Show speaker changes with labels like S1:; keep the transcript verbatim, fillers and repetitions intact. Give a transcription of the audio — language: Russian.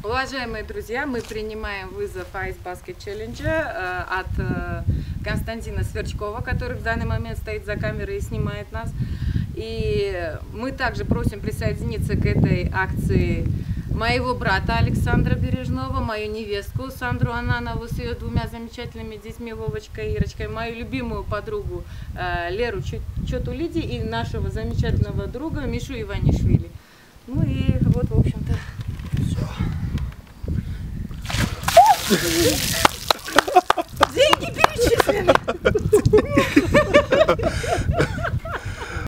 S1: Уважаемые друзья, мы принимаем вызов Ice Basket Challenge э, от э, Константина Сверчкова, который в данный момент стоит за камерой и снимает нас. И мы также просим присоединиться к этой акции моего брата Александра Бережного, мою невестку Сандру Ананову с ее двумя замечательными детьми Вовочкой и Ирочкой, мою любимую подругу э, Леру Чотулиди и нашего замечательного друга Мишу Иванишвили. Ну и вот, в общем-то, все.